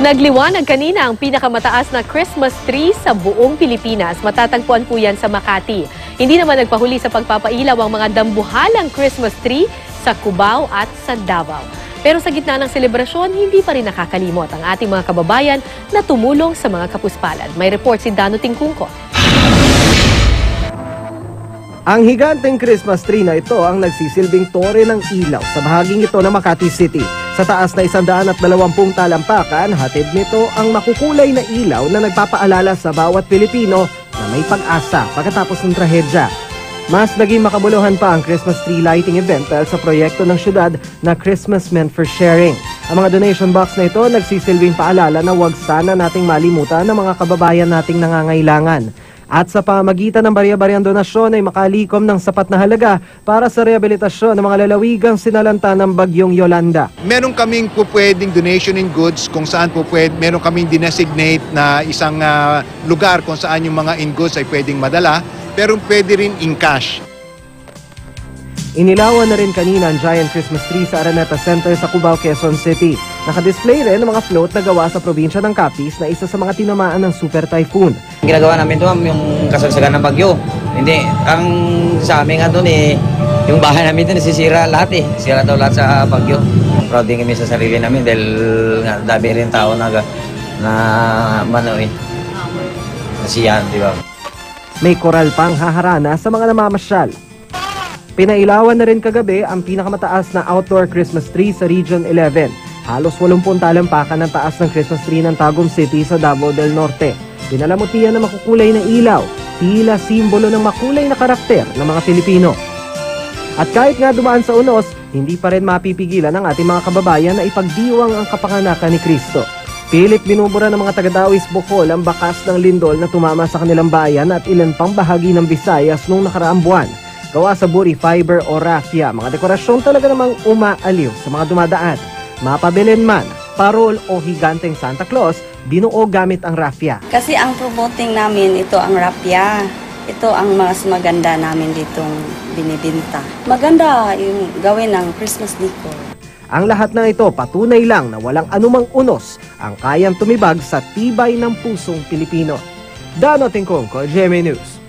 Nagliwanag kanina ang pinakamataas na Christmas tree sa buong Pilipinas. Matatagpuan po yan sa Makati. Hindi naman nagpahuli sa pagpapailaw ang mga dambuhalang Christmas tree sa Cubao at sa Davao. Pero sa gitna ng selebrasyon, hindi pa rin nakakalimot ang ating mga kababayan na tumulong sa mga kapuspalad. May report si Dano Tingkungko. Ang higanteng Christmas tree na ito ang nagsisilbing tore ng ilaw sa bahaging ito ng Makati City. Sa taas na 120 talampakan, hatid nito ang makukulay na ilaw na nagpapaalala sa bawat Pilipino na may pag-asa pagkatapos ng trahedya. Mas naging makabuluhan pa ang Christmas tree lighting event dahil sa proyekto ng syudad na Christmas Meant for Sharing. Ang mga donation box na ito nagsisilbing paalala na huwag sana nating malimutan ng mga kababayan nating nangangailangan. At sa pamagitan ng barya-baryang donasyon ay makalikom ng sapat na halaga para sa rehabilitasyon ng mga lalawigang sinalanta ng bagyong Yolanda. Meron kaming pwedeng donation in goods kung saan meron kaming dinesignate na isang lugar kung saan yung mga in goods ay pwedeng madala, pero pwede rin in cash. Inilawan na rin kanina ang giant Christmas tree sa Araneta Center sa Cubao, Quezon City. Nakadisplay rin ang mga float na gawa sa probinsya ng Capiz na isa sa mga tinamaan ng super typhoon. Ginagawa namin ito yung kasagsagan ng bagyo. Hindi, ang sa amin nga doon yung bahay namin doon nasisira lahat Sira daw lahat sa bagyo. Proud din kami sa sarili namin dahil nga dami rin tao na nasiyahan, di ba? May koral pang haharana sa mga namamasyal. Pinailawan na rin kagabi ang pinakamataas na outdoor Christmas tree sa Region 11. Halos 80 talampakan ng taas ng Christmas tree ng Tagum City sa Davao del Norte. Pinalamutian ng makukulay na ilaw, tila simbolo ng makulay na karakter ng mga Pilipino. At kahit nga dumaan sa unos, hindi pa rin mapipigilan ng ating mga kababayan na ipagdiwang ang kapanganakan ni Kristo. Pilit binubura ng mga taga-Dawis Bohol ang bakas ng lindol na tumama sa kanilang bayan at ilan pang bahagi ng Visayas noong nakaraang buwan. Gawa sa buri, fiber o raffia, mga dekorasyon talaga namang umaaliw sa mga dumadaan. Mapabilin man, parol o higanteng Santa Claus, binuo gamit ang raffia. Kasi ang promoting namin, ito ang raffia. Ito ang mas maganda namin ditong binibinta. Maganda yung gawin ng Christmas decor. Ang lahat ng ito patunay lang na walang anumang unos ang kayang tumibag sa tibay ng pusong Pilipino. Dano Tingkungko, GMA News.